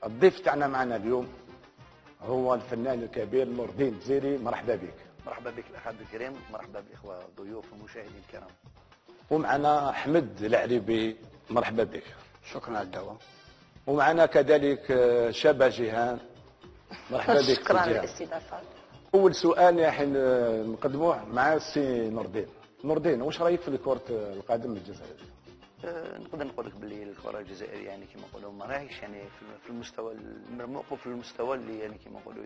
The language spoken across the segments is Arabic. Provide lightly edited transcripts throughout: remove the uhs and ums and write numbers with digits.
الضيف تاعنا معنا اليوم هو الفنان الكبير نور الدين الجزيري. مرحبا بك. مرحبا بك الاخ عبد الكريم، مرحبا بالاخوه الضيوف والمشاهدين الكرام. ومعنا احمد العريبي. مرحبا بك. شكرا على الدعوه. ومعنا كذلك شابه جيهان. مرحبا بك. شكرا على الاستضافه. اول سؤال يا حين نقدموه مع السي نور الدين. نور الدين، واش رايك في كرة القدم الجزائريه؟ نقدر نقول لك باللي الكره الجزائريه يعني كما نقولوا ما راهيش يعني في المستوى المرموق وفي المستوى اللي يعني كما نقولوا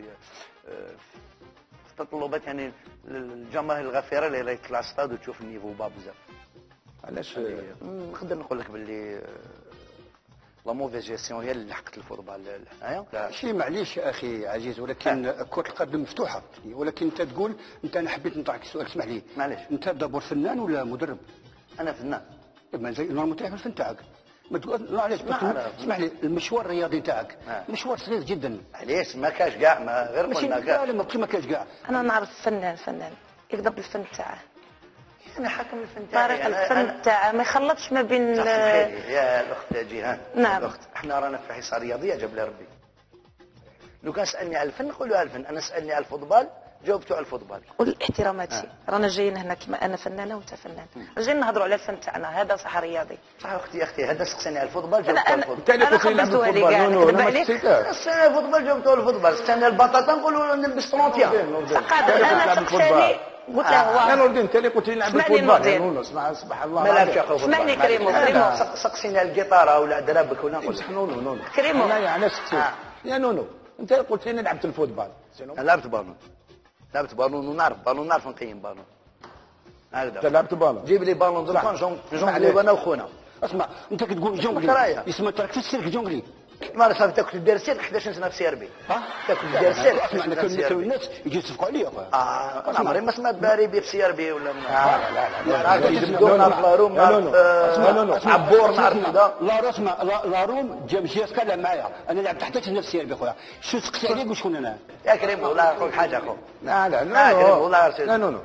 في تطلبات يعني الجماهير الغفيره اللي راهي تطلع ستاد وتشوف النيفو با بزاف. علاش؟ نقدر نقول لك باللي لا موفيز جيستيون هي اللي لحقت الفوتبال هنايا. شي معليش اخي عزيز، ولكن كره القدم مفتوحه، ولكن انت تقول انا حبيت نطرحك سؤال، اسمح لي. معليش، انت دابور فنان ولا مدرب؟ انا فنان. ما زي نورمال تاعك الفن تاعك. ما تقول لا علاش؟ اسمح لي، المشوار الرياضي تاعك مشوار صغير جدا. علاش ما كاش كاع، ما غير قلنا كاع. لا ما كاش كاع. انا نعرف فنان يقدر بالفن تاعه. انا حاكم الفن تاعي. طريقه الفن تاعه ما يخلطش ما بين يا الاخت جيهان. نعم. الاخت، احنا رانا في حصه رياضيه جاب لي ربي. لو كان سالني على الفن نقول له على الفن، انا سالني على الفوتبال جاوبته على الفوتبال. والاحترامات رانا جايين هنا كما انا فنانه وانت فنان، جايين نهضروا على الفن تاعنا، هذا صح رياضي. صح اختي هذا سقساني على الفوتبال جاوبته على الفوتبال. انا قبلتوها لي كاع نكذب عليك. سقساني على الفوتبال جاوبته على الفوتبال، سقساني البطاطا نقولوا نلبس طرونتيا. فقط انا سقساني قلت له هو يا نور الدين انت اللي قلت لي نلعب الفوتبال. يا نونو اسمع سبحان الله. ما لعبش اخو فوتبال. اسمعني كريمو. سقسيني على الجيتاره ولا درابك ولا نقول صح. نونو كريمو انا علاش يا نونو انت قلت لي لعبت الفوتبال. انا لعبت بالون ونعرف نقيم بالون. هكذا انت لعبت بالون. جيب لي بالون جونغلي انا وخونا. اسمع انت كتقول جونغلي، يسمى تراك في السيرك جونغلي. ما صافي تاكل دير سير 11 سنه في سيربي. تاكل دير سير. اسمع انا كل الناس يجي يصفقوا عليا. انا عمري ما سمعت باريبي في سيربي ولا لا يجبدونا نعرف لاروم، نعرف عبور، نعرف كذا. لا روم جاب جي كلام معايا، انا لعبت حتى في نفس سيربي خويا. شو سقسي عليك وشكون انا؟ يا كريم والله نقول حاجه اخو. لا كريم والله يا نونو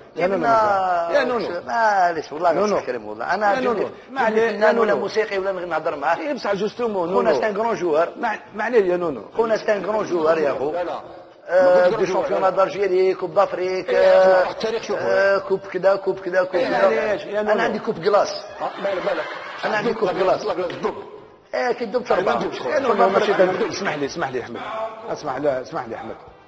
معليش والله كريم والله انا فنان ولا موسيقي ولا نهضر معاه. بصح جوستومون خونا سان كرون جوار. معليش يا نونو، خونا سان كرون جوار يا اخو. دي شامبيونات دالجيري، كوب دافريك، كوب كذا كوب كذا كوب كذا. انا عندي كوب كلاس. بالك انا عندي كوب كلاس. كي دوب تربع. اسمح لي احمد. اسمح لي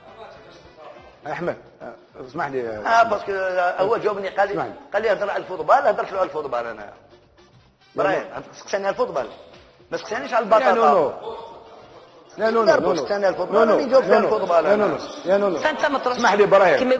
احمد اسمح لي. باسكو هو جاوبني قال لي هضر على الفوتبال، هضرت له على الفوتبال انا. براي سقساني على الفوتبال ما سقسانيش على البطاطا. لا نونو سقساني على الفوتبال راني جاوبت على الفوتبال. يا نونو فانت ما تروحش. اسمح لي ابراهيم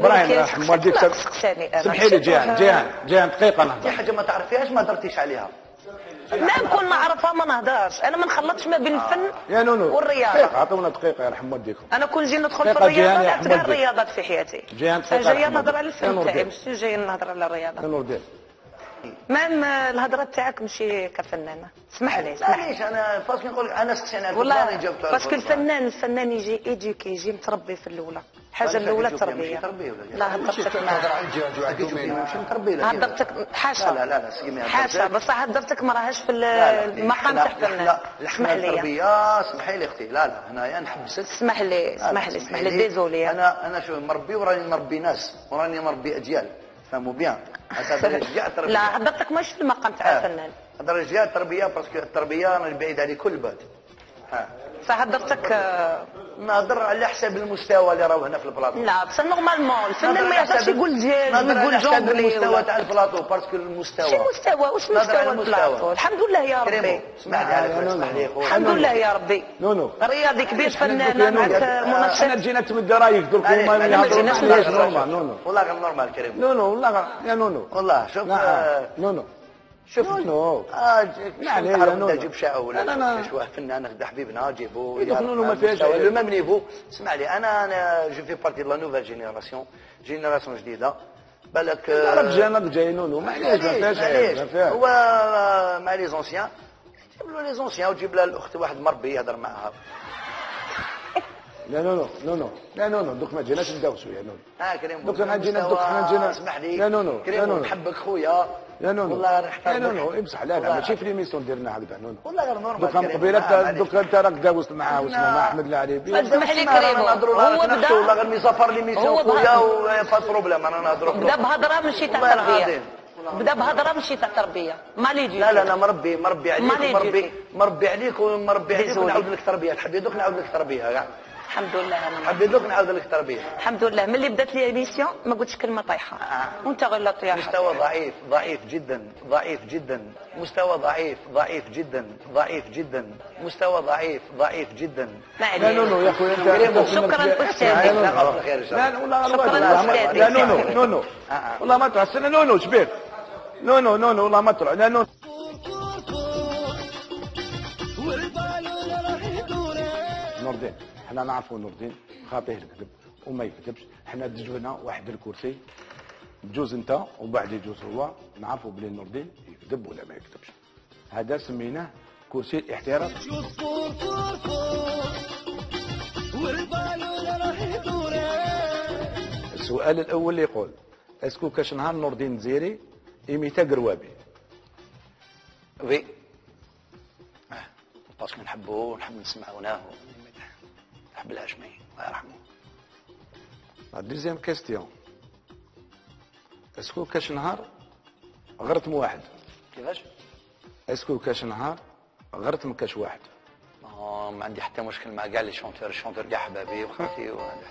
سقساني انا. سمحي لي جيهان دقيقه نهضر. في حاجه ما تعرفيهاش ما هضرتيش عليها. لا نكون ما نعرفها ما نهضرش، انا ما نخلطش ما بين الفن يا نونو والرياضه. عطونا دقيقه يرحم والديكم. انا كون جاي ندخل في الرياضه لا تقرا الرياضات في حياتي. جاي نهضر على الفن تاعي ماشي جاي نهضر على الرياضه. يا نور الدين مام الهضره تاعك ماشي كفنانه. اسمح لي معليش انا فاش نقول انا سقسينا على والله الفوتبال جاوبت. باسكو الفنان يجي ايديوكي، يجي متربي في الاولى. الحاجه الاولى تربيه. هضر لا هضرتك على الجهاد وعندهم مش متربي. هضرتك حاشا. لا حاشا بصح هضرتك ما راهاش في المقام تاع الفنان. لا اسمح لي. اسمحي لي اختي. لا هنايا نحبسك. اسمح لي ديزولي. انا شو مربي وراني نربي ناس وراني نربي اجيال. فهموا بيان. لا هضرتك ماشي في المقام تاع الفنان. هضر رجال التربيه باسكو التربيه انا بعيد على كل بال. فهضرتك نهضر على حساب المستوى اللي راهو هنا في البلاطو. لا بس نورمالمون الفنان ما يقدرش يقول جاز ويقول جونغلي. المستوى تاع البلاطو باسكو المستوى. شي مستوى؟ واش مستوى البلاطو؟ الحمد لله يا ربي. اسمح لي خويا. الحمد لله يا ربي. رياضي كبير فنان معك منشط. انا جينا نتمدى رايك درك هما ما جيناش نورمال. والله غير نورمال كريم. نونو والله يا نونو والله شوف نونو شوف نونو نعم جيب شاعه ولا شويه فنان هذا حبيبنا جيبوا نونو ما فيهاش لو ميم نيفو. اسمع لي انا جو في بارتي لا نوفيل جينيراسيون جديده. بالك عرف جاي نونو ما فيهاش هو مع لي زونسيان. جيب له لي زونسيان وجيب له الاخت واحد مربي يهضر معها. لا نونو دوك ما جيناش نداوسوا يا نونو. كريم دوك انا جينا اسمح لي لا نونو كريم نحبك خويا يا نونو والله غير يا نونو امسح. لا ماشي في ليميسيون ديالنا هكذا نونو. والله غير نورمال. دوكا من قبيله دوكا انت راك داوزت معاه واسمه مع احمد العريبي. اسمح لي كريمو هو بدا والله غير ميسافر لي ميسيون خويا وفا بروبليم انا نهضروا. بدا بهضره ماشي تاع تربيه. بدا بهضره ماشي تاع تربيه. مالي جيتي. لا انا مربي عليك ومربي عليك ومربي عليك ونعاود لك تربيه. تحبي دوك نعاود لك تربيه كاع. الحمد لله انا حبيت دوك نعاود لك تربيه. الحمد لله ملي بدات لي الميسيون ما قلتش كلمه طايحه. وانت غير لا طياح. مستوى ضعيف جدا. مستوى ضعيف جدا. مستوى ضعيف جدا. لا نونو يا خويا انت. شكرا استاذي. لا والله لا نونو والله ما تروح. استنى نونو شبيك. نونو والله ما تروح. لا نونو نوردين. حنا نعرفوا نوردين خاطيه الكذب وما يكذبش. حنا دجو هنا واحد الكرسي تجوز انت وبعد يجوز هو. نعرفوا بلي نوردين يكذب ولا ما يكذبش. هذا سميناه كرسي الاحتراف. السؤال الاول اللي يقول اسكو كاش نهار نوردين زيري ايميتا قروابي؟ وي باسكو نحبوه ونحب نسمعوناه. نحب الهاشمي الله يرحمه. دوزيام كيستيون اسكو كاش نهار غرتم واحد؟ كيفاش؟ اسكو كاش نهار غرتم كاش واحد؟ ما عندي حتى مشكل مع كاع لي شونتور. الشونتور كاع حبابي وخوتي وما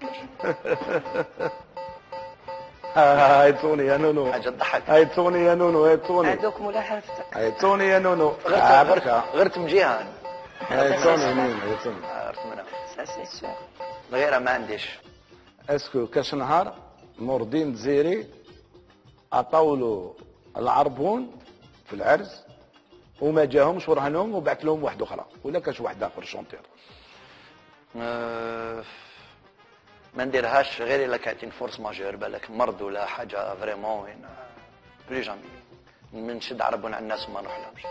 هاي توني يا نونو. حاجه تضحك. هاي توني يا نونو. هاي توني. هذوك ملاحظتك. هاي توني يا نونو. غرت من جهه. هاي توني مين هاي توني. غرت منها. ساسي غيرها ما عنديش. اسكو كاش نهار نوردين زيري عطاولو العربون في العرس وما جاهمش ورهنهم وبعت لهم واحد اخرى ولا كاش واحد اخر شونتير؟ ما نديرهاش غير الا كانت فورس ماجور بالك مرض ولا حاجه فريمون وين بلي جامي نشد عربون على الناس وما نروحلهمش.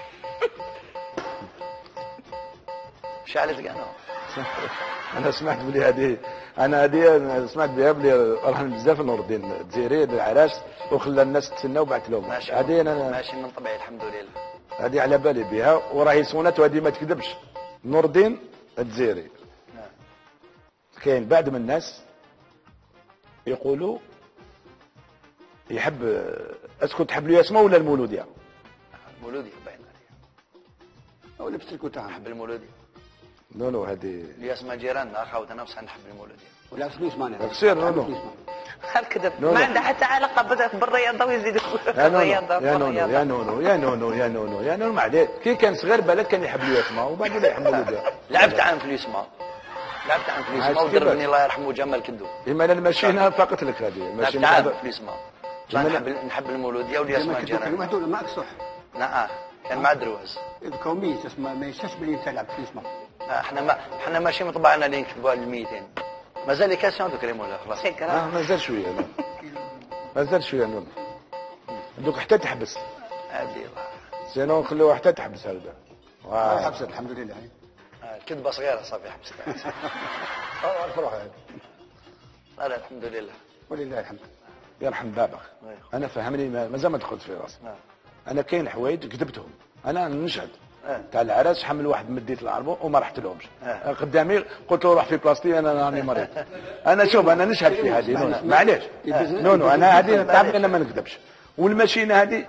شعلت انا. انا سمعت بلي هذه سمعت بها بلي رهن بزاف نوردين تزيري العراس وخلى الناس تسنى وبعت لهم. هذه انا ماشي من طبيعي الحمد لله. هذه على بالي بها وراهي سونات وهذه ما تكذبش. نوردين الجزيري كاين بعض من الناس يقولوا يحب اسكو تحب الياسمه ولا المولوديه؟ المولوديه باين عليها. او لبست الكتاب. نحب المولوديه. نونو هذه الياسمه جيراننا اخوتنا بصح نحب المولوديه. ولا فلوس ما نعرف. كثير نونو. الكذب ما عنده حتى علاقه بالرياضه ويزيد الرياضه. يا نونو معليش كي كان صغير بالك كان يحب الياسمه وبعد ولا يحب المولوديه. لعبت عام في الياسمه. ودربني الله يرحمه جمال كدو. اما انا الماشينه فقط لك هذه ماشي نحب في الياسمه. نحب المولوديه والياسمه جيراننا. كان واحد ولا معك صح؟ لا كان مع دروز. الكومي تسمى ما يشاش بلي تلعب في الياسمه. احنا ماشي مطبعنا اللي نكتبوا على الميتين. مازال كاسيون دوك ريمولا خلاص. مازال شويه مازال شويه نون. دوك حتى تحبس. هادي الله. سينو نخليوها حتى تحبس هكذا. حبست الحمد لله. كذبه صغيره صافي حبستها. الفرح هذا. لا الحمد لله. ولله الحمد. يرحم بابك. انا فهمني مازال ما دخلت في راسي. انا كاين حوايج كذبتهم. انا نشهد. تاع العراس حمل واحد مديت العربون وما رحت لهمش. قدامي قلت له روح في بلاصتي انا راني مريض. انا شوف انا نشهد في هذه معليش. نونو انا هذه تعرف انا ما نكذبش. والماشينه هذه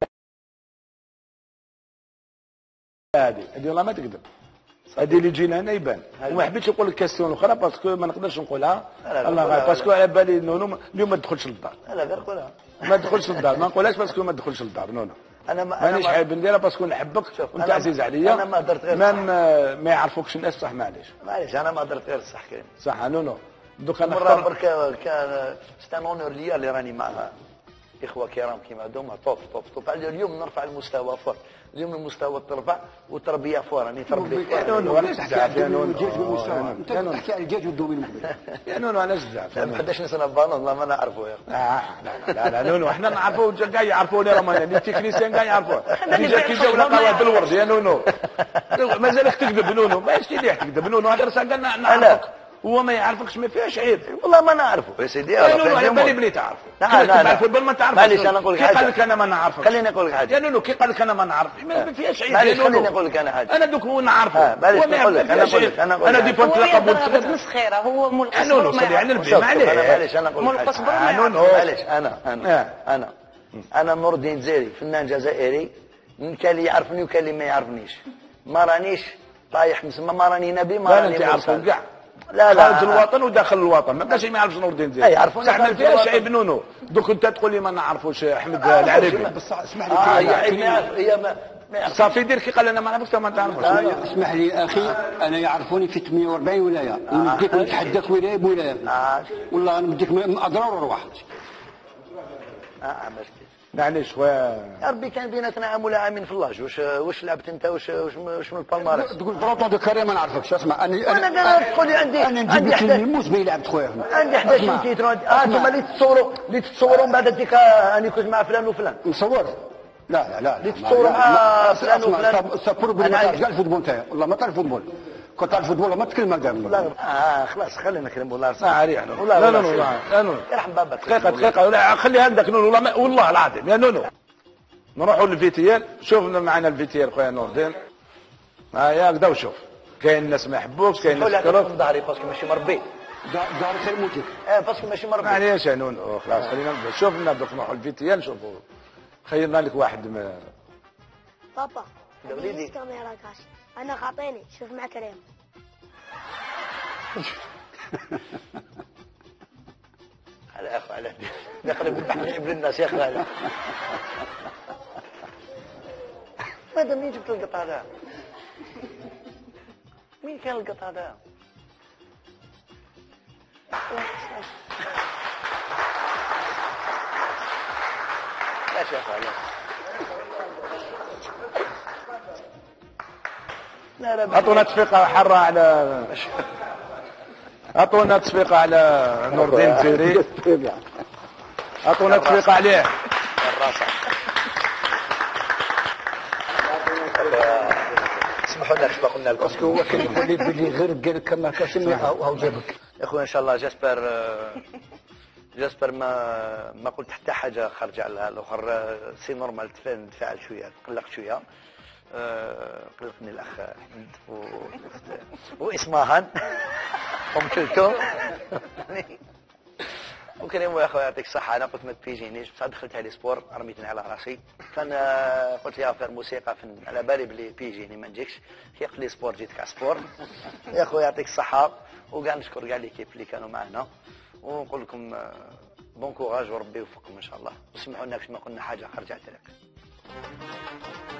والله ما تكذب. هذه اللي جينا هنا يبان. وما حبيتش نقول لك كاستيون اخرى باسكو ما نقدرش نقولها. الله غير باسكو على بالي نونو اليوم ما تدخلش للدار. لا غير قولها. ما تدخلش للدار ما نقولهاش باسكو ما تدخلش للدار نونو. انا مانيش حابب نديرها باسكو نحبك وانت عزيز عليا. انا ما درت غير ما يعرفوكش الناس صح معليش انا ما درت غير صح كريم صح نونو. دوك انا مره برك كان ستانونور ليا اللي راني مع اخوه كرام كيما هذوما طوب اليوم نرفع المستوى فوق. اليوم المستوى ترفع والتربيه فوق راني تربي نونو انا زعف يا نونو. انت تحكي على الدجاج والدومين يا نونو انا زعف. ما حداش نسنا بان الله ما نعرفوا يا لا نونو احنا نعرفوا كاع يعرفونا رانا التكنيسيان كاع يعرفوه. كي جاو لقاو الورد يا نونو مازالك تكذب نونو ماشي ليه تكذب نونو هذا قالنا نعرفك هو ما يعرفكش ما فيهاش عيب. والله ما نعرفه يا سيدي. انا بالي بلي تعرف. لا الفوتبول ما تعرفش. معليش انا نقول لك حاجه. كي قال لك انا ما نعرفش. خليني نقول لك حاجه. يا نونو كي قال لك انا ما نعرف ما فيهاش عيب. معليش خليني نقول لك انا حاجه. انا دوك هو نعرفه. معليش نقول لك انا دي فهمت لقب مسخره هو مول القصبر. نونو خلي على البي معليش انا نقول لك حاجه. نونو معليش انا نور الدين الجزائري فنان جزائري. كان اللي يعرفني وكان اللي ما يعرفنيش. ما رانيش طايح مسمى ما راني نبي ما راني مرسل كاع. لا خارج الوطن وداخل الوطن ما بقاش ما يعرفش نور الدين الجزائري. يعرفوني صح ما فيهاش عيب نونو. دوك انت تقول لي ما نعرفوش احمد العريبي. اسمح لي هي ما صافي دير كي قال انا ما نعرفش ما تعرفوش. اسمح لي اخي انا يعرفوني في 48 ولايه ونديك نتحداك ولايه بولايه. والله انا نديك اضرار واحد. معليش يا ربي كان بيناتنا عام ولا عامين في اللاج. واش لعبت انت واش من البالمارس؟ تقول بروطون دو كاري ما نعرفكش. اسمع انا تقول لي عندي 11 الموس بين لعبت خويا. عندي 11 تيتر. انتم اللي تتصوروا من بعد ديك اني كنت مع فلان وفلان مصور. لا اللي تتصوروا مع فلان وفلان. سابور بلي ما تعرفش الفوتبول نتايا. والله ما تعرف الفوتبول. كنت تعرف الفوتبول ما تكلم كاع. خلاص خلينا نكلم والله. عارف لا نونو يرحم بابك. دقيقه خلي هذاك نونو والله العظيم يا نونو. نروحوا للفيتيال. شوفنا معنا الفيتيال خويا نور الدين. ياك دا وشوف كاين الناس ما يحبوكش كاين الناس يكرهوك. ظهري باسكو ماشي مربي. دار خير موتك. باسكو ماشي مربي. معليش يا نونو خلاص خلينا نبدا. شوفنا دوك نروحوا للفيتيال نشوفوا. خيرنا لك واحد بابا وليدي كاميرا كاش انا خاطيني شوف مع كريم. على اخو على نقلب ابن الناس يا اخي. هذا مين جبت القطع هذا؟ مين كان القطع هذا؟ لا شيخ عليه. اعطونا تصفيقه حره على اعطونا تصفيقه على نور الدين الجزائري. اعطونا تصفيقه عليه. اسمحوا لنا كما قلنا لكم. باسكو هو كان يقول لي بلي غير قال كما كاسم هاو جابك. يا اخويا ان شاء الله جاسبر ما قلت حتى حاجه خارجه على الاخر. سي نورمال نتفاعل شويه نقلق شويه. قلقني الاخ احمد واسماهان ام كلثوم. وكريم يا اخويا يعطيك الصحه. انا قلت ما تبيجينيش بصح دخلت على سبور رميتني على راسي. كان قلت لي افير موسيقى فن على بالي بلي بيجيني ما نجيكش. كي قلت لي سبور جيت كاع سبور. يا اخويا يعطيك الصحه وكاع نشكر كاع ليكيب اللي كانوا معنا ونقول لكم بون كوراج وربي يوفقكم ان شاء الله. وسمعوا لنا باش ما قلنا حاجه خارجه على التراك.